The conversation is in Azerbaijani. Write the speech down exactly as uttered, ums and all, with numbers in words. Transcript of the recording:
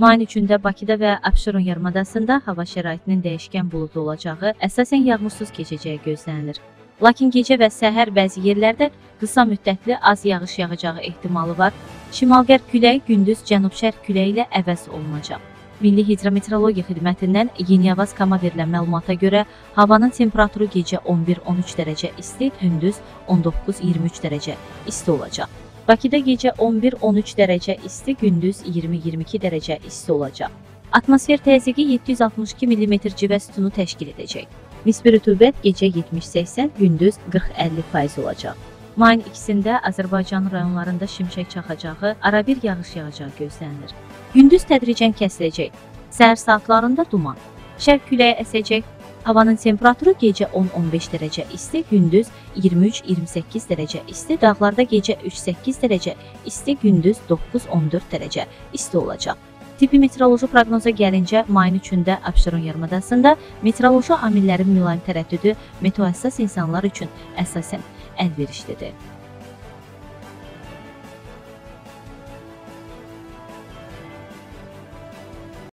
Mayın üçündə Bakıda və Abşeron yarımadasında hava şəraitinin dəyişkən buludlu olacağı, əsasən yağmursuz keçəcəyi gözlənilir. Lakin gecə və səhər bəzi yerlərdə qısa müddətli az yağış yağacağı ehtimalı var. Şimal-qərb küləyi gündüz cənub-şərq küləyi ilə əvəz olunacaq. Milli Hidrometeorologiya Xidmətindən Yeniyavaz Kama verilən məlumata görə havanın temperaturu gecə on bir on üç dərəcə isti, gündüz on doqquz iyirmi üç dərəcə isti olacaq. Bakıda gecə on bir on üç dərəcə isti, gündüz iyirmi iyirmi iki dərəcə isti olacaq. Atmosfer təzyiqi yeddi yüz altmış iki millimetr civə sütunu təşkil edəcək. Nisbi rütubət gecə yetmiş səksən, gündüz qırx əlli faiz olacaq. Mayın ikisində Azərbaycan rayonlarında şimşək çaxacağı, arabir yağış yağacağı gözlənilir. Gündüz tədricən kəsiləcək. Səhər saatlarında duman. Şərq küləyi əsəcək. Havanın temperaturu gecə on on beş dərəcə isti, gündüz iyirmi üç iyirmi səkkiz dərəcə isti, dağlarda gecə üç səkkiz dərəcə isti, gündüz doqquz on dörd dərəcə isti olacaq. Tipi meteoroloji proqnoza gəlincə, mayın üçündə Abşeron yarımadasında meteoroloji amillərin mülayim tərəddüdü meteohəssas insanlar üçün əsasən əlverişlidir.